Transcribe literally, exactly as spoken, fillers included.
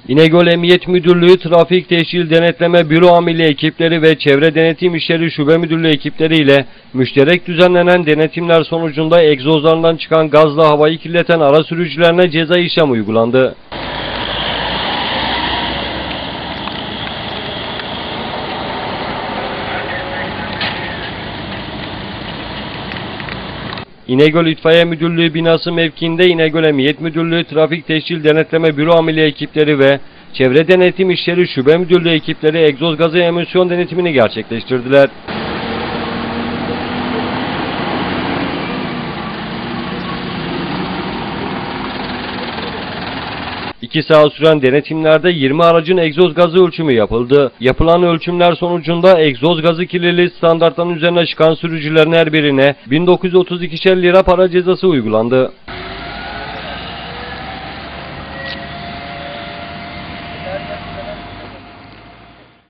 İnegöl Emniyet Müdürlüğü Trafik Teşkil Denetleme Büro Amiri ekipleri ve Çevre Denetim İşleri Şube Müdürlüğü ekipleri ile müşterek düzenlenen denetimler sonucunda egzozlarından çıkan gazla havayı kirleten araç sürücülerine ceza işlem uygulandı. İnegöl İtfaiye Müdürlüğü binası mevkiinde İnegöl Emniyet Müdürlüğü Trafik Teşkil Denetleme Büro Amiri ekipleri ve Çevre Denetim İşleri Şube Müdürlüğü ekipleri egzoz gazı emisyon denetimini gerçekleştirdiler. İki saat süren denetimlerde yirmi aracın egzoz gazı ölçümü yapıldı. Yapılan ölçümler sonucunda egzoz gazı kirliliği standartlarının üzerine çıkan sürücülerin her birine bin dokuz yüz otuz ikişer lira para cezası uygulandı.